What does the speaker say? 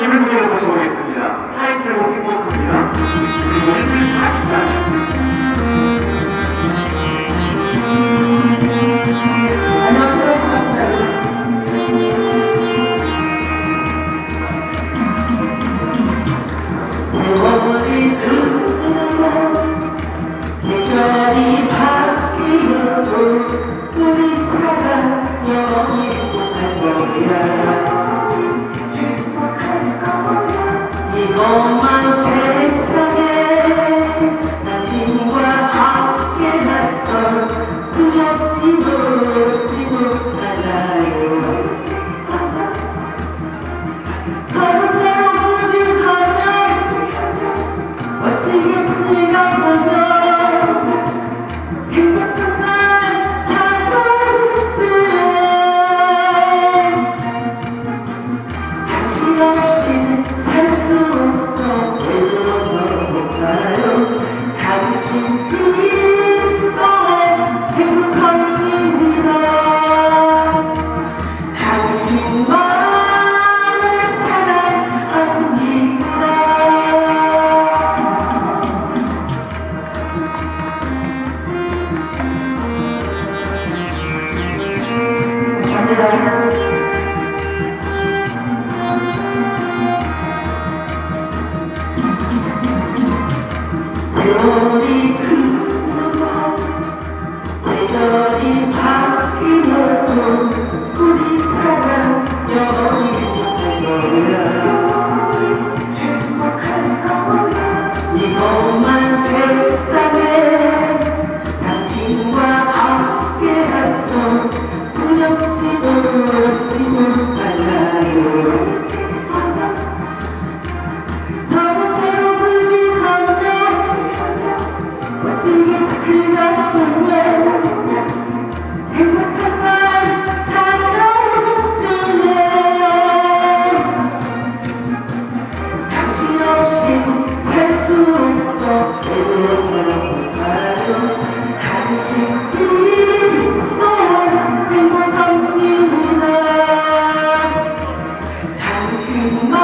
님을 무대로 모셔보겠습니다. 타이틀곡 행복합니다. 그리고 왼줄 사기까지. 계절이 바뀌어도 우리 사랑 영원히 행복할 거야. 이것만 세상에 당신과 함께라서 두렵지도 않아요. 서로 부딪하며 멋지게 승리가 세월이 흐르고 계절이 바뀌어도 우리 사랑 영원히 행복할 거야. 이것만 세상에 당신과 함께라서 두렵지도 않아요. 당신